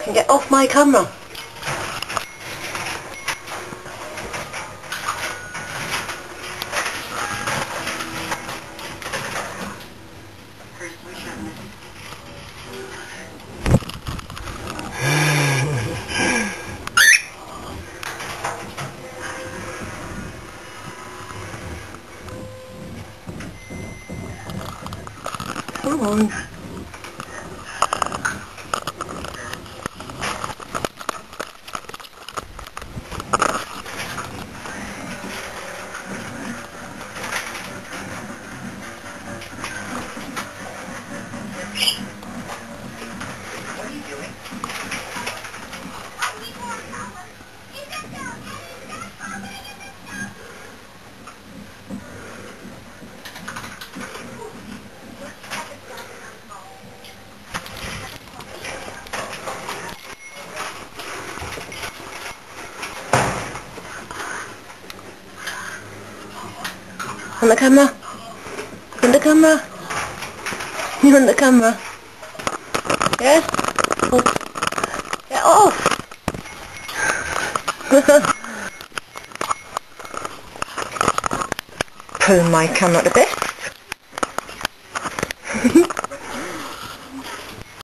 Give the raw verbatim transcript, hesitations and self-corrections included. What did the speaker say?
Get off my camera. Come on. What are you doing? On the camera. On the camera. You on the camera. Yes? Oh. Get off. Pull my camera to bit.